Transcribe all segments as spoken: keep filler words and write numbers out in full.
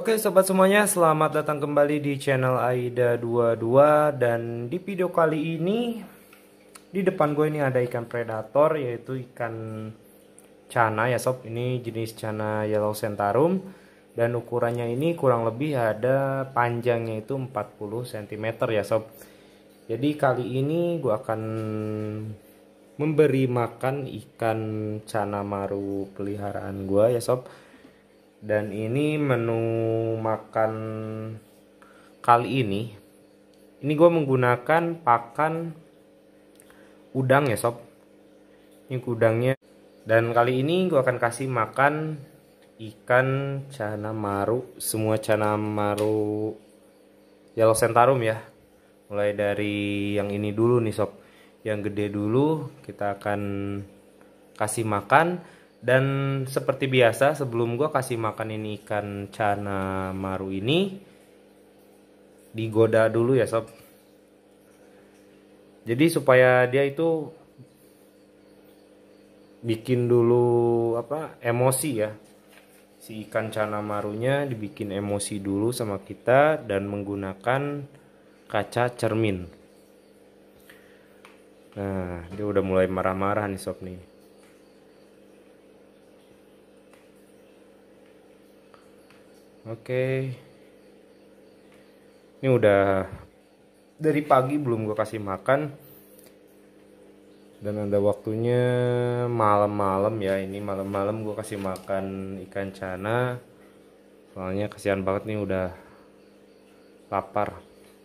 Oke sobat semuanya, selamat datang kembali di channel Aida dua puluh dua. Dan di video kali ini, di depan gue ini ada ikan predator, yaitu ikan cana ya sob. Ini jenis cana yellow centaurum. Dan ukurannya ini kurang lebih ada panjangnya itu empat puluh sentimeter ya sob. Jadi kali ini gue akan memberi makan ikan cana maru peliharaan gue ya sob. Dan ini menu makan kali ini, ini gue menggunakan pakan udang ya sob. Ini udangnya. Dan kali ini gue akan kasih makan ikan cana maru, semua cana maru yellow centaurum ya. Mulai dari yang ini dulu nih sob, yang gede dulu kita akan kasih makan. Dan seperti biasa, sebelum gue kasih makan ini ikan cana maru ini, digoda dulu ya sob. Jadi supaya dia itu bikin dulu apa emosi ya, si ikan cana marunya dibikin emosi dulu sama kita dan menggunakan kaca cermin. Nah, dia udah mulai marah-marah nih sob nih. Oke, ini udah dari pagi belum gue kasih makan, dan ada waktunya malam-malam ya. Ini malam-malam gue kasih makan ikan cana, soalnya kasihan banget nih, udah lapar.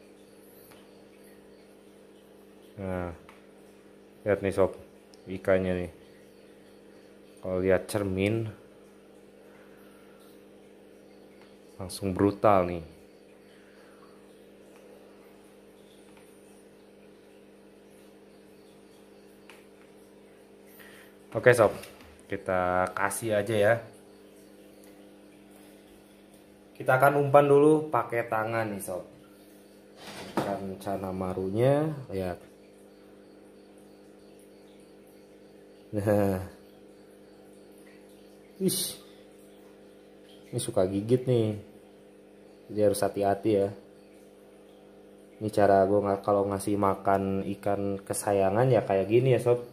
Nah, lihat nih sob, ikannya nih. Kalau lihat cermin langsung brutal nih. Oke sob, kita kasih aja ya. Kita akan umpan dulu pakai tangan nih sob. Ikan cana marunya, lihat. Nah, ish, ini suka gigit nih, jadi harus hati-hati ya. Ini cara gue nggak kalau ngasih makan ikan kesayangan ya kayak gini ya sob.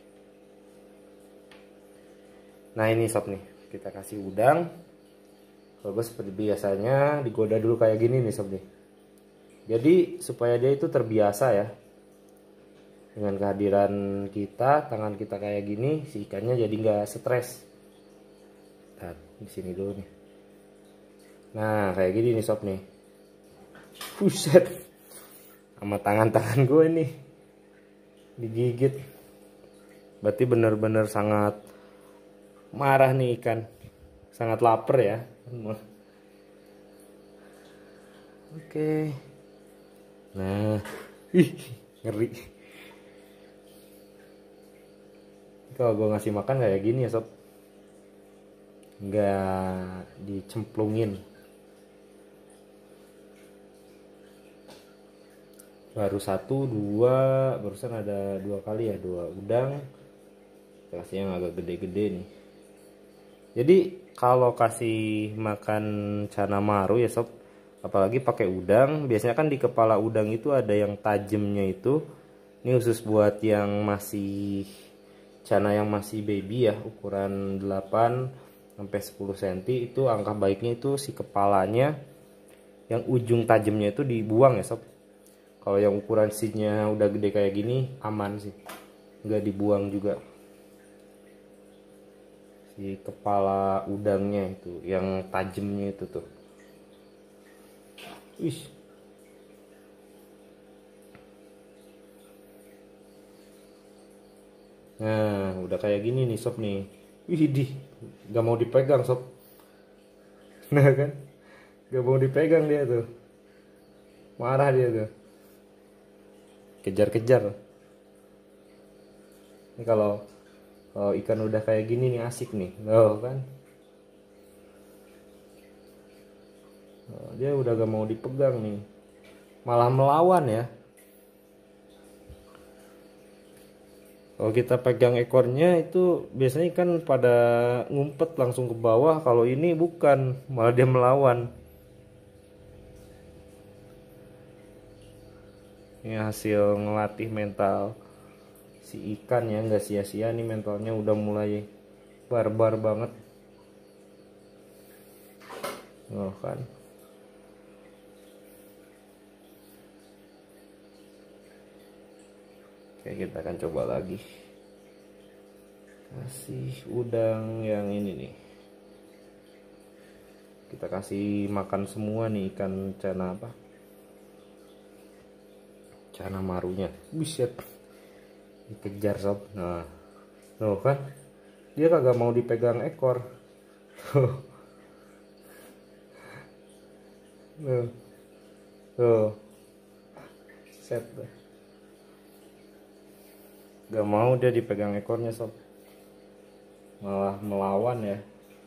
Nah ini sob nih, kita kasih udang. Kalau gue seperti biasanya digoda dulu kayak gini nih sob nih. Jadi supaya dia itu terbiasa ya dengan kehadiran kita, tangan kita kayak gini, si ikannya jadi nggak stres. Nah, di sini dulu nih. Nah kayak gini nih sob nih. Buset, sama tangan-tangan gue nih digigit. Berarti bener-bener sangat marah nih ikan, sangat lapar ya. Oke. Nah, ih, ngeri. Kalau gue ngasih makan kayak gini ya sob, nggak dicemplungin. Baru satu, dua, barusan ada dua kali ya, dua udang. Kasih yang agak gede-gede nih. Jadi kalau kasih makan cana maru ya sob, apalagi pakai udang, biasanya kan di kepala udang itu ada yang tajamnya itu. Ini khusus buat yang masih cana yang masih baby ya, ukuran delapan sampai sepuluh sentimeter. Itu angka baiknya itu si kepalanya yang ujung tajamnya itu dibuang ya sob. Kalau yang ukuran seednya udah gede kayak gini aman sih, nggak dibuang juga. Si kepala udangnya itu yang tajamnya itu tuh. Wih. Nah udah kayak gini nih sob nih. Wih di, nggak mau dipegang sob. Nah kan, nggak mau dipegang dia tuh, marah dia tuh, kejar-kejar. Ini kalau kalau ikan udah kayak gini nih asik nih, loh kan. Oh, dia udah gak mau dipegang nih, malah melawan ya. Kalau kita pegang ekornya itu biasanya kan pada ngumpet langsung ke bawah. Kalau ini bukan, malah dia melawan. Ini hasil ngelatih mental si ikan ya, nggak sia-sia nih, mentalnya udah mulai barbar banget. Oh kan. Oke, kita akan coba lagi. Kasih udang yang ini nih. Kita kasih makan semua nih ikan cana apa? Cana marunya. Buset. Dikejar sob. Nah. Tuh kan. Dia kagak mau dipegang ekor. Tuh. Tuh. Tuh. Set. Gak mau dia dipegang ekornya sob. Malah melawan ya.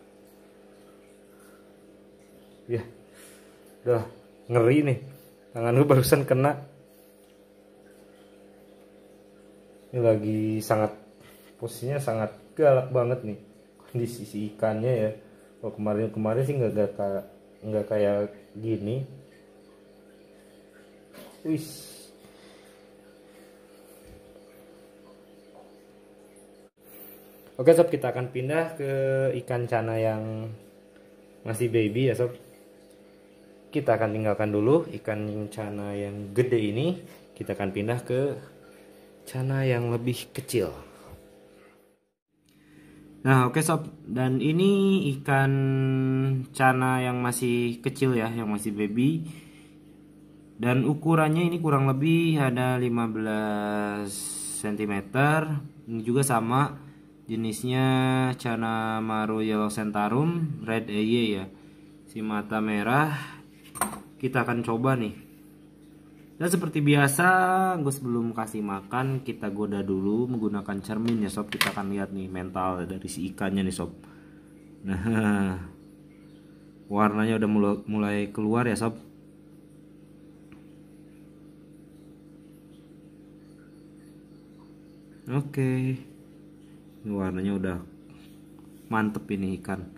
Ya. Udah ngeri nih. Tangan gue barusan kena. Ini lagi sangat, posisinya sangat galak banget nih kondisi si ikannya ya. Oh, kemarin-kemarin sih nggak kayak nggak kayak gini. Wis. Oke sob, kita akan pindah ke ikan cana yang masih baby ya sob. Kita akan tinggalkan dulu ikan cana yang gede ini. Kita akan pindah ke cana yang lebih kecil. Nah oke sob, dan ini ikan cana yang masih kecil ya, yang masih baby. Dan ukurannya ini kurang lebih ada lima belas sentimeter. Ini juga sama, jenisnya Cana Maru Yellow Centaurum Red Eye ya. Si mata merah. Kita akan coba nih. Dan seperti biasa, gue sebelum kasih makan kita goda dulu menggunakan cermin ya sob. Kita akan lihat nih mental dari si ikannya nih sob. Nah, warnanya udah mulai keluar ya sob. Oke, ini warnanya udah mantep ini ikan.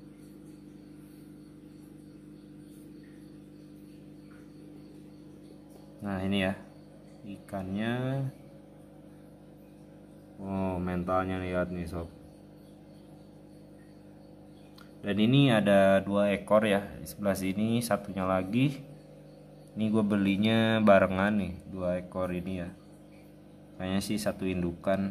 Nah ini ya ikannya. Oh, mentalnya lihat nih sob. Dan ini ada dua ekor ya di sebelah sini, satunya lagi. Ini gue belinya barengan nih, dua ekor ini ya. Kayaknya sih satu indukan.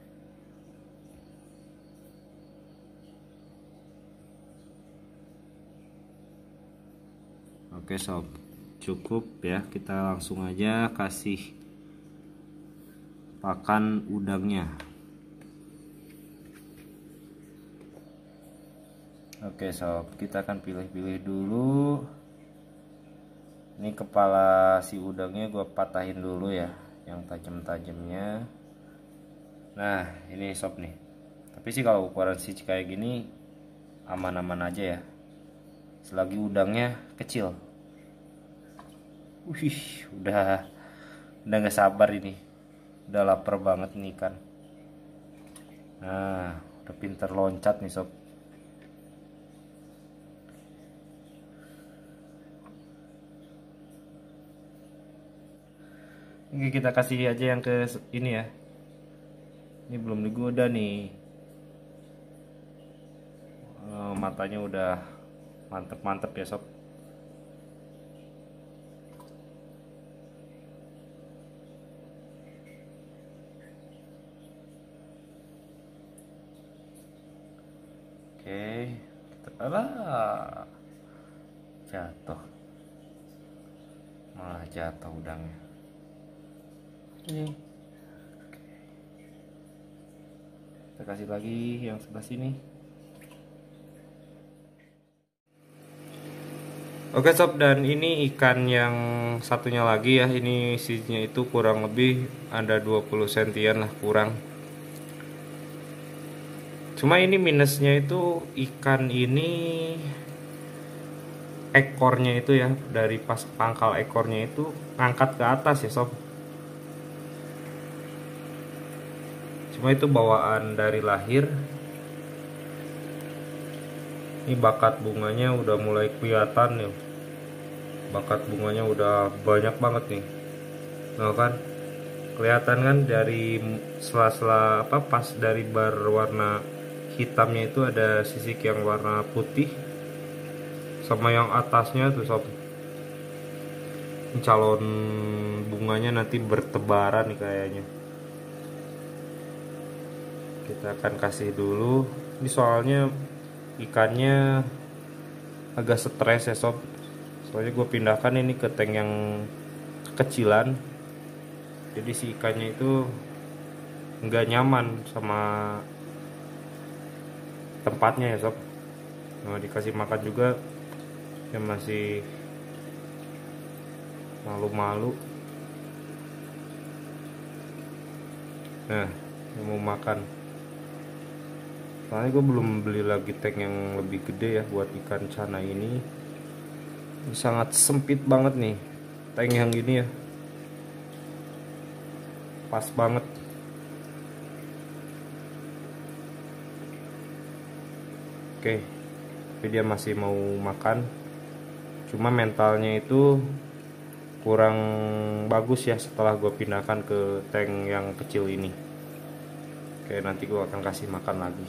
Oke sob, cukup ya, kita langsung aja kasih pakan udangnya. Oke sob, kita akan pilih-pilih dulu. Ini kepala si udangnya gue patahin dulu ya, yang tajam-tajamnya. Nah ini sob nih. Tapi sih kalau ukuran si kayak gini aman-aman aja ya, selagi udangnya kecil. Wih, udah udah gak sabar ini, udah lapar banget nih kan. Nah udah pinter loncat nih sob. Ini kita kasih aja yang ke ini ya. Ini belum digoda nih. Oh, matanya udah mantep-mantep ya sob. Oke, kita alah jatuh, malah jatuh udangnya. Ini kita kasih lagi yang sebelah sini. Oke sob, dan ini ikan yang satunya lagi ya. Ini isinya itu kurang lebih ada dua puluh sentian lah kurang. Cuma ini minusnya itu ikan ini ekornya itu ya, dari pas pangkal ekornya itu ngangkat ke atas ya sob. Cuma itu bawaan dari lahir. Ini bakat bunganya udah mulai kelihatan nih. Bakat bunganya udah banyak banget nih. Nah kan kelihatan kan dari sela-sela apa pas dari bar warna hitamnya itu ada sisik yang warna putih sama yang atasnya tuh sob. Calon bunganya nanti bertebaran nih kayaknya. Kita akan kasih dulu. Ini soalnya ikannya agak stres ya sob. Soalnya gue pindahkan ini ke tank yang kecilan. Jadi si ikannya itu nggak nyaman sama tempatnya ya sob. Nah, dikasih makan juga ya masih malu-malu. Nah, mau makan. Soalnya gue belum beli lagi tank yang lebih gede ya buat ikan cana ini. Ini sangat sempit banget nih tank yang gini ya. Pas banget. Oke, tapi dia masih mau makan. Cuma mentalnya itu kurang bagus ya setelah gue pindahkan ke tank yang kecil ini. Oke, nanti gue akan kasih makan lagi.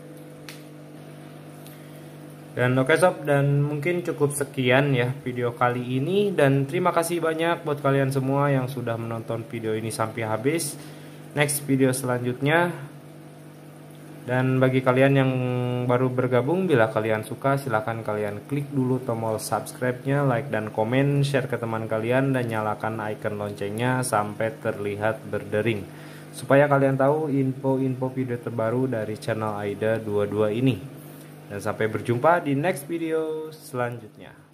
Dan oke sob, dan mungkin cukup sekian ya video kali ini. Dan terima kasih banyak buat kalian semua yang sudah menonton video ini sampai habis. Next video selanjutnya. Dan bagi kalian yang baru bergabung, bila kalian suka silahkan kalian klik dulu tombol subscribe-nya, like dan komen, share ke teman kalian, dan nyalakan icon loncengnya sampai terlihat berdering, supaya kalian tahu info-info video terbaru dari channel Aida dua puluh dua ini. Dan sampai berjumpa di next video selanjutnya.